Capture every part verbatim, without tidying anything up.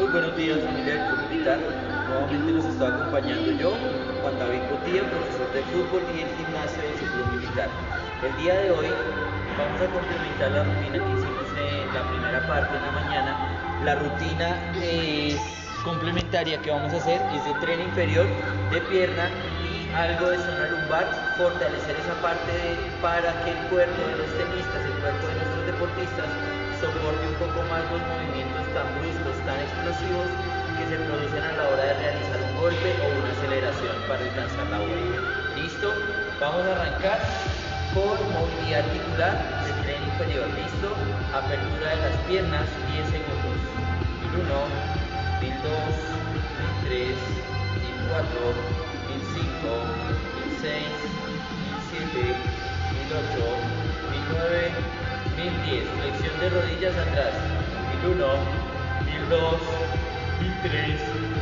Muy buenos días, familia del Club Militar. Nuevamente nos está acompañando yo, Juan David Cotilla, profesor de fútbol y el gimnasio del Club Militar. El día de hoy vamos a complementar la rutina que hicimos en la primera parte en la mañana. La rutina eh, complementaria que vamos a hacer es de tren inferior, de pierna y algo de zona lumbar, fortalecer esa parte de, para que el cuerpo de los tenistas, el cuerpo de nuestros deportistas, soporte un poco más los movimientos tan bruscos, tan explosivos que se producen a la hora de realizar un golpe o una aceleración para alcanzar la bola. ¿Listo? Vamos a arrancar con movilidad articular del tren inferior. ¿Listo? Apertura de las piernas, diez segundos. mil uno, mil dos, mil tres, mil cuatro, mil cinco, mil seis, mil siete, mil ocho, mil nueve, mil diez. Flexión de rodillas atrás. mil uno, mil dos, mil tres,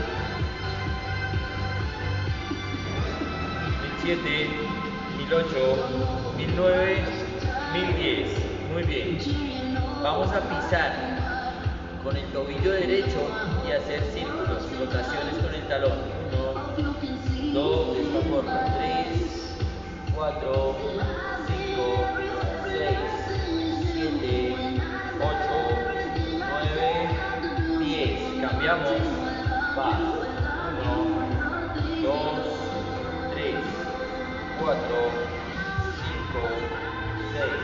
mil siete, mil ocho, mil nueve, mil diez. Muy bien. Vamos a pisar con el tobillo derecho y hacer círculos, rotaciones con el talón. uno, dos, de esta forma. tres, cuatro, cinco, seis, siete, ocho, nueve, diez. Cambiamos. Va. uno, dos, tres, cuatro, cinco, seis,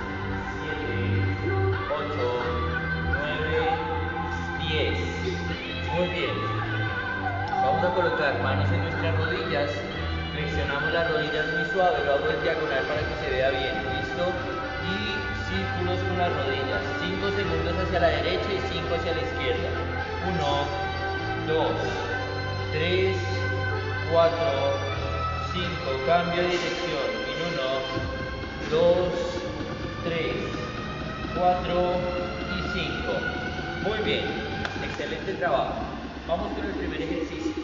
siete, ocho, nueve, diez. Muy bien. Vamos a colocar manos en nuestras rodillas. Flexionamos las rodillas muy suave, lo hago en diagonal para que se vea bien. ¿Listo? Y círculos con las rodillas. cinco segundos hacia la derecha y cinco hacia la izquierda. uno, dos, tres, cuatro, cinco. Cambio de dirección. En uno, dos, tres, cuatro y cinco. Muy bien. Excelente trabajo. Vamos con el primer ejercicio.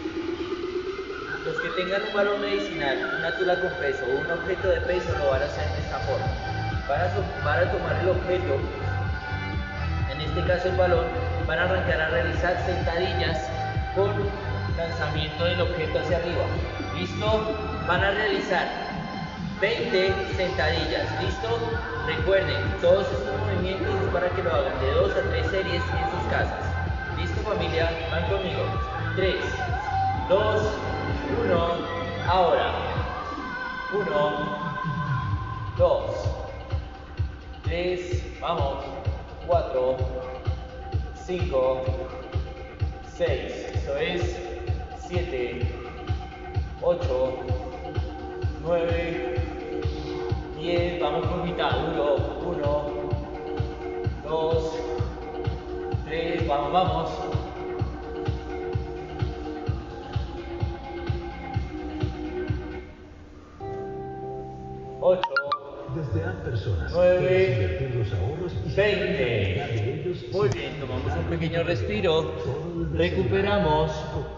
Los que tengan un balón medicinal, una tula con peso o un objeto de peso lo van a hacer de esta forma. Para, so para tomar el objeto, en este caso el balón, van a arrancar a realizar sentadillas con lanzamiento del objeto hacia arriba. ¿Listo? Van a realizar veinte sentadillas. ¿Listo? Recuerden, todos estos movimientos es para que lo hagan de dos a tres series en sus casas. ¿Listo, familia? Van conmigo. tres, dos, uno, ahora. uno, dos, tres, vamos. cuatro, cinco, seis, eso es. siete, ocho, nueve, diez, vamos por mitad. uno, uno, dos, tres, vamos, vamos. ocho, nueve, veinte. Muy bien, tomamos un pequeño respiro, recuperamos.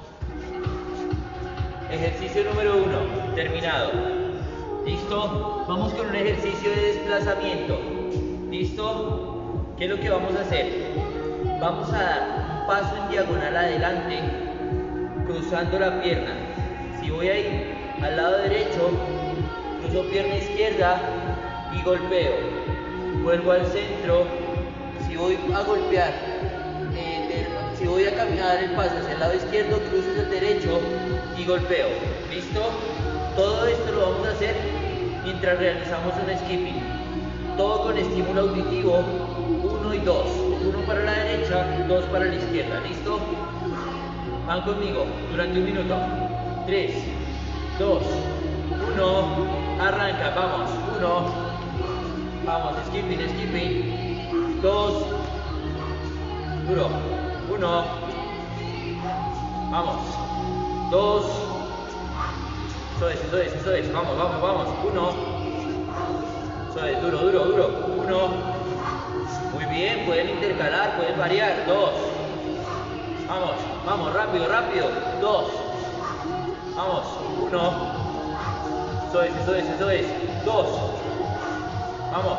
Ejercicio número uno, terminado. ¿Listo? Vamos con un ejercicio de desplazamiento. ¿Listo? ¿Qué es lo que vamos a hacer? Vamos a dar un paso en diagonal adelante, cruzando la pierna. Si voy a ir al lado derecho, cruzo pierna izquierda y golpeo. Vuelvo al centro. Si voy a golpear, eh, de, si voy a caminar el paso hacia el lado izquierdo, cruzo hacia el derecho y golpeo. ¿Listo? Todo esto lo vamos a hacer mientras realizamos un skipping. Todo con estímulo auditivo. uno y dos. uno para la derecha, dos para la izquierda. ¿Listo? Van conmigo durante un minuto. tres, dos, uno. Arranca, vamos. uno. Vamos, skipping, skipping. dos. Duro. uno. Vamos. dos. Eso es, eso es, eso es. Vamos, vamos, vamos. uno. Eso es, duro, duro, duro. uno. Muy bien, pueden intercalar, pueden variar. dos. Vamos, vamos, rápido, rápido. dos. Vamos. uno. Eso es, eso es, eso es. dos. Vamos.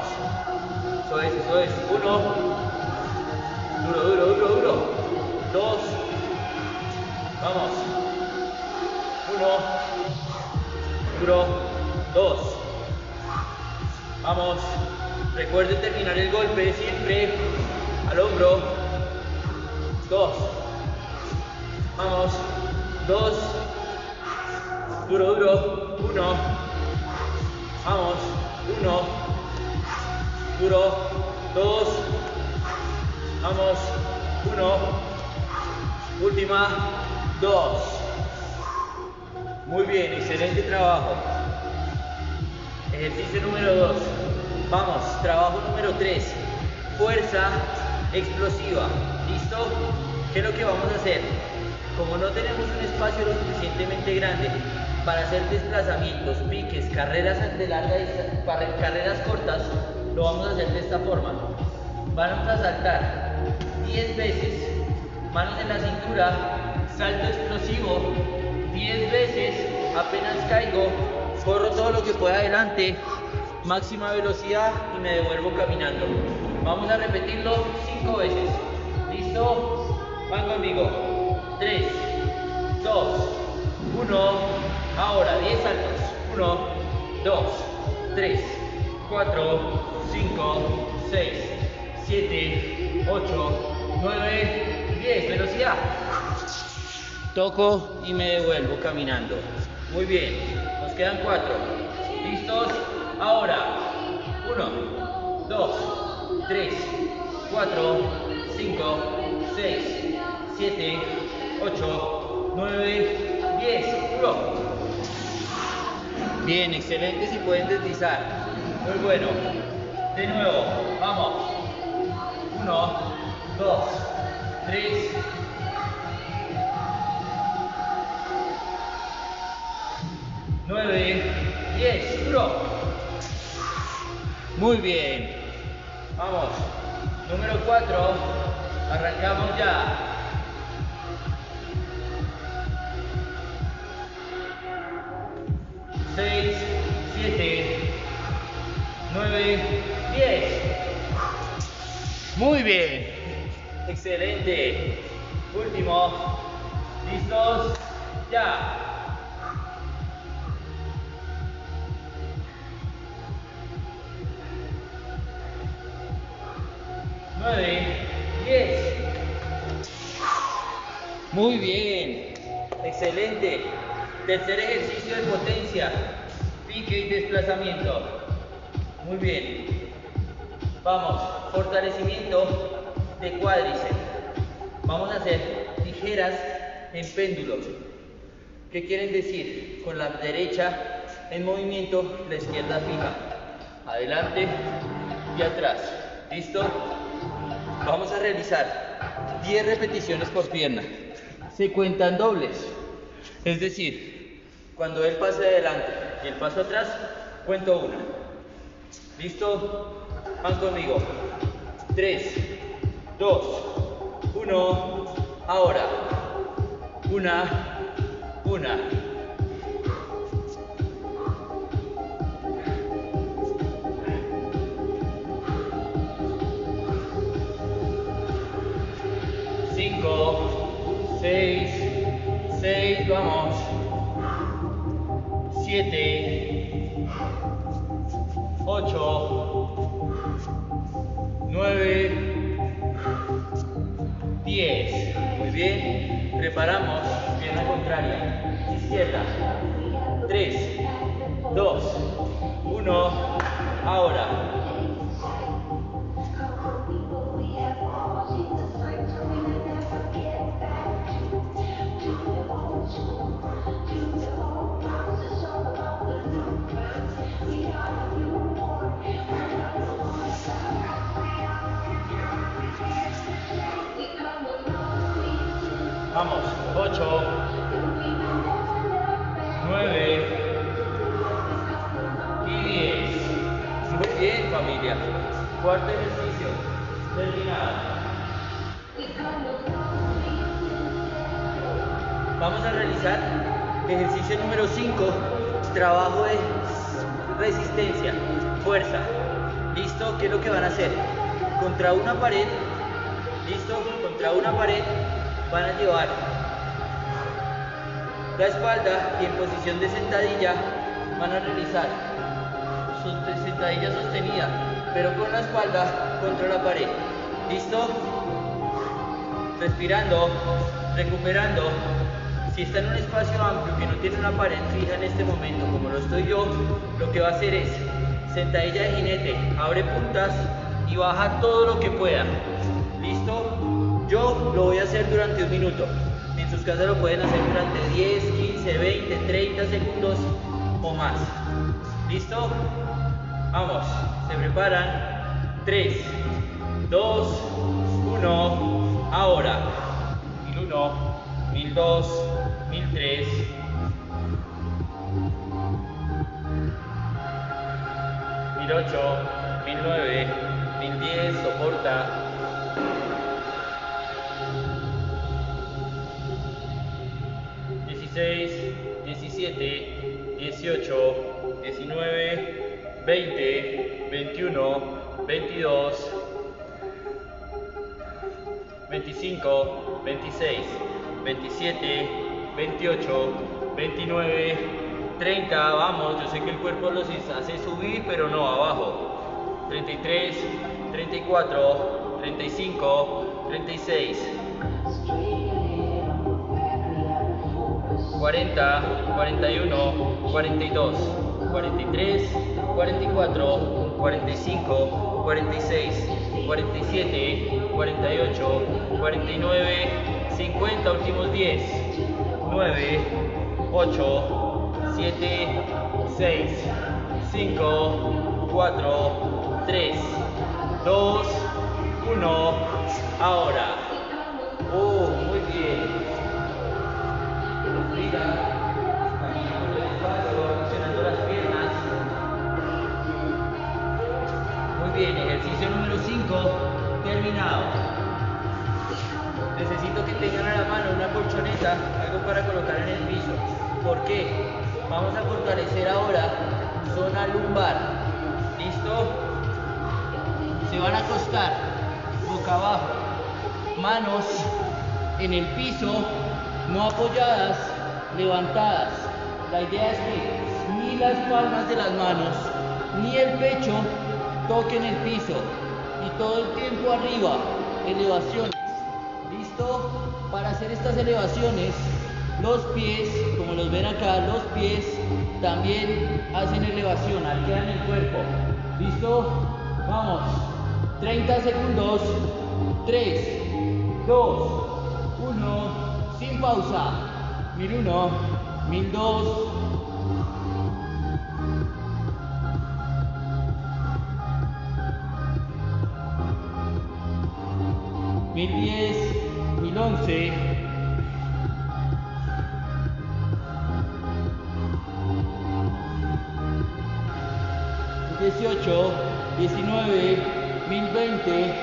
Eso es, eso es. uno. Duro, duro, duro, duro. dos. duro, dos. Vamos, recuerde terminar el golpe siempre al hombro, dos. Vamos, dos, duro, duro, uno. Vamos, uno, duro, dos. Vamos, uno, última, dos. Muy bien, excelente trabajo. Ejercicio número dos. Vamos, trabajo número tres. Fuerza explosiva. ¿Listo? ¿Qué es lo que vamos a hacer? Como no tenemos un espacio lo suficientemente grande para hacer desplazamientos, piques, carreras de larga distancia, carreras cortas, lo vamos a hacer de esta forma. Vamos a saltar diez veces, manos en la cintura, salto explosivo, diez veces, apenas caigo, corro todo lo que pueda adelante, máxima velocidad y me devuelvo caminando. Vamos a repetirlo cinco veces. ¿Listo? Van conmigo. tres, dos, uno. Ahora diez saltos. uno, dos, tres, cuatro, cinco, seis, siete, ocho, nueve, diez. Velocidad. Toco y me devuelvo caminando. Muy bien. Nos quedan cuatro. ¿Listos? Ahora. uno, dos, tres, cuatro, cinco, seis, siete, ocho, nueve, diez. Duro. Bien, excelente si pueden deslizar. Muy bueno. De nuevo, vamos. uno, dos, tres, nueve, diez. Duro. Muy bien. Vamos. Número cuatro. Arrancamos ya. seis, siete, nueve, diez. Muy bien. Excelente. Último. ¿Listos? Ya. nueve, diez. Muy bien. Excelente. Tercer ejercicio de potencia, pique y desplazamiento. Muy bien. Vamos, fortalecimiento de cuádriceps. Vamos a hacer tijeras en péndulos. ¿Qué quieren decir? Con la derecha en movimiento, la izquierda fija. Adelante y atrás. ¿Listo? Vamos a realizar diez repeticiones por pierna. Se cuentan dobles. Es decir, cuando él pase adelante y el paso atrás, cuento una. ¿Listo? Van conmigo. tres, dos, uno. Ahora. Una, una. cinco, seis, seis, vamos. siete, ocho, nueve, diez. Muy bien. Preparamos pierna contraria. Izquierda. tres, dos, uno. Ahora. Vamos, ocho, nueve y diez. Muy bien, familia. Cuarto ejercicio. Terminado. Vamos a realizar ejercicio número cinco. Trabajo de resistencia, fuerza. ¿Listo? ¿Qué es lo que van a hacer? Contra una pared. ¿Listo? Contra una pared. Van a llevar la espalda y en posición de sentadilla van a realizar su sentadilla sostenida, pero con la espalda contra la pared. ¿Listo? Respirando, recuperando. Si está en un espacio amplio que no tiene una pared fija en este momento, como lo estoy yo, lo que va a hacer es sentadilla de jinete, abre puntas y baja todo lo que pueda. ¿Listo? Yo lo voy a hacer durante un minuto. En sus casas lo pueden hacer durante diez, quince, veinte, treinta segundos o más. ¿Listo? Vamos, se preparan. tres, dos, uno, ahora. mil uno, mil dos, mil tres. mil ocho, mil nueve, mil diez, soporta. dieciséis, diecisiete, dieciocho, diecinueve, veinte, veintiuno, veintidós, veinticinco, veintiséis, veintisiete, veintiocho, veintinueve, treinta, vamos, yo sé que el cuerpo los hace subir, pero no abajo. treinta y tres, treinta y cuatro, treinta y cinco, treinta y seis, cuarenta, cuarenta y uno, cuarenta y dos, cuarenta y tres, cuarenta y cuatro, cuarenta y cinco, cuarenta y seis, cuarenta y siete, cuarenta y ocho, cuarenta y nueve, cincuenta, últimos diez, nueve, ocho, siete, seis, cinco, cuatro, tres, dos, uno, ahora. Oh, muy bien. Respira, camina por el espacio, accionando las piernas. Muy bien, ejercicio número cinco, terminado. Necesito que tengan a la mano una colchoneta, algo para colocar en el piso. ¿Por qué? Vamos a fortalecer ahora zona lumbar. ¿Listo? Se van a acostar boca abajo, manos en el piso, no apoyadas, levantadas. La idea es que ni las palmas de las manos ni el pecho toquen el piso y todo el tiempo arriba, elevaciones. ¿Listo? Para hacer estas elevaciones, los pies, como los ven acá, los pies también hacen elevación, arquean el cuerpo. ¿Listo? Vamos. treinta segundos. tres, dos, uno. Sin pausa. mil uno, mil dos. mil diez, mil once. dieciocho, diecinueve, mil veinte.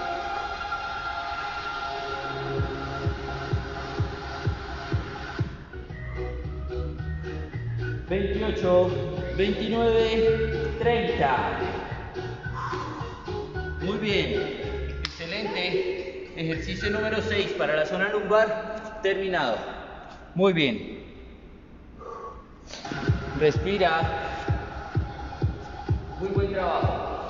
veintiocho, veintinueve, treinta. Muy bien, excelente. Ejercicio número seis para la zona lumbar, terminado. Muy bien. Respira. Muy buen trabajo.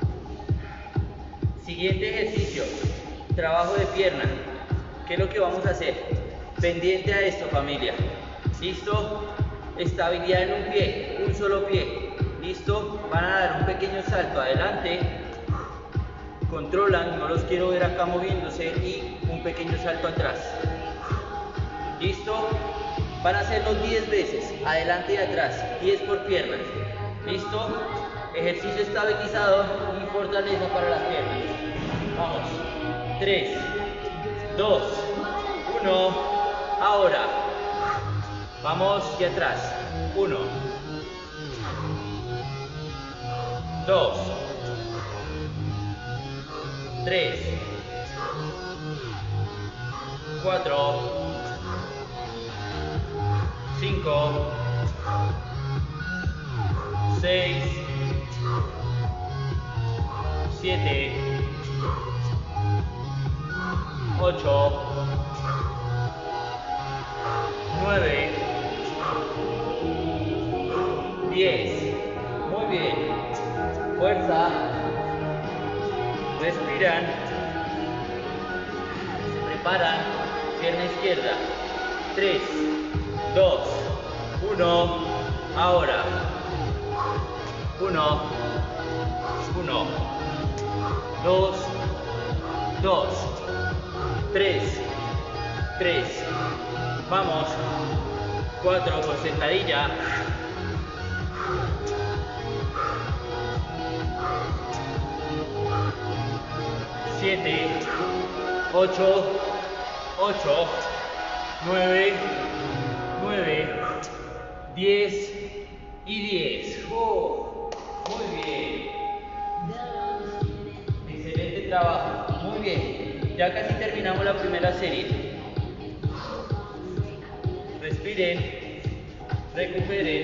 Siguiente ejercicio, trabajo de pierna. ¿Qué es lo que vamos a hacer? Pendiente a esto, familia. ¿Listo? Estabilidad en un pie, un solo pie. ¿Listo? Van a dar un pequeño salto adelante. Controlan, no los quiero ver acá moviéndose, y un pequeño salto atrás. ¿Listo? Van a hacerlo diez veces, adelante y atrás, diez por piernas. ¿Listo? Ejercicio estabilizado y fortaleza para las piernas. Vamos. tres, dos, uno. Ahora. Vamos y atrás. uno. dos. tres. cuatro. cinco. seis. siete, ocho, nueve, diez. respiran, se preparan, pierna izquierda, tres, dos, uno, ahora, uno, uno, dos, dos, tres, tres, vamos, cuatro por sentadilla, siete, ocho, ocho, nueve, nueve, diez y diez. Oh, muy bien. Excelente trabajo. Muy bien. Ya casi terminamos la primera serie. Respiren, recuperen.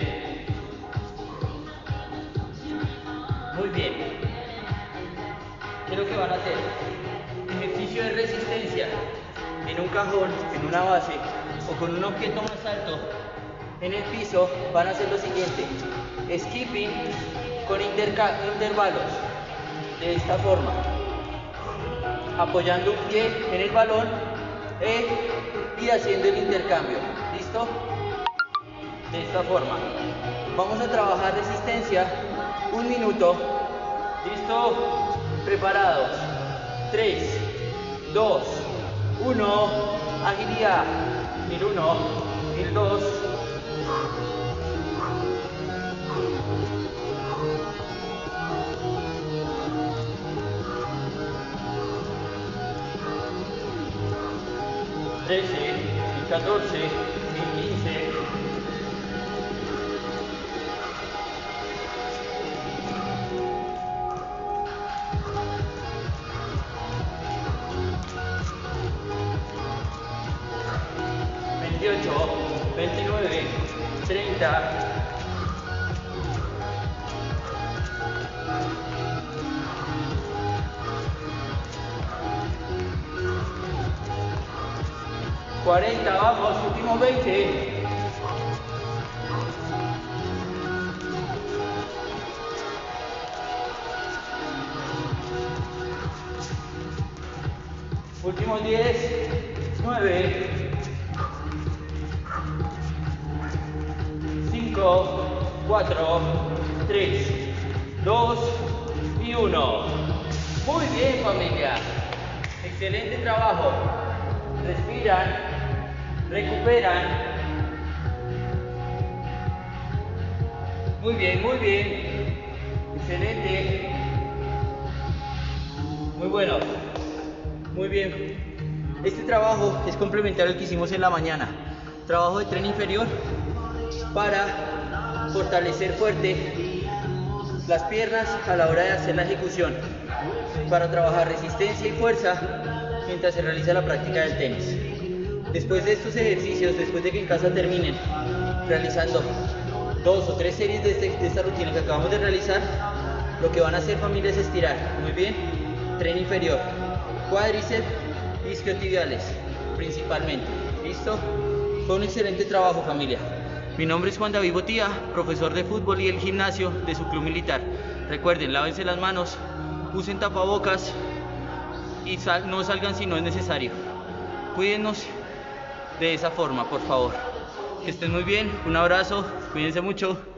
Muy bien. ¿Qué es lo que van a hacer? Ejercicio de resistencia en un cajón, en una base o con un objeto más alto en el piso. Van a hacer lo siguiente: skipping con intervalos de esta forma, apoyando un pie en el balón eh, y haciendo el intercambio. ¿Listo? De esta forma vamos a trabajar resistencia un minuto. ¿Listo? Preparados. tres, dos, uno, agilidad. mil uno, mil dos. trece, mil catorce, mil quince. veintiocho, veintinueve, treinta. cuarenta, vamos, último veinte. Últimos diez, nueve, cinco, cuatro, tres, dos y uno. Muy bien, familia. Excelente trabajo. Respiran, recuperan. Muy bien, muy bien. Excelente. Muy bueno. Muy bien. Este trabajo es complementario al que hicimos en la mañana. Trabajo de tren inferior para fortalecer fuerte las piernas a la hora de hacer la ejecución, para trabajar resistencia y fuerza mientras se realiza la práctica del tenis. Después de estos ejercicios, después de que en casa terminen realizando dos o tres series de, este, de esta rutina que acabamos de realizar, lo que van a hacer, familia, es estirar. Muy bien, tren inferior, cuádriceps, isquiotibiales principalmente. ¿Listo? Fue un excelente trabajo, familia. Mi nombre es Juan David Botía, profesor de fútbol y del gimnasio de su club militar. Recuerden, lávense las manos, usen tapabocas y sal, no salgan si no es necesario. Cuídennos de esa forma, por favor. Que estén muy bien, un abrazo, cuídense mucho.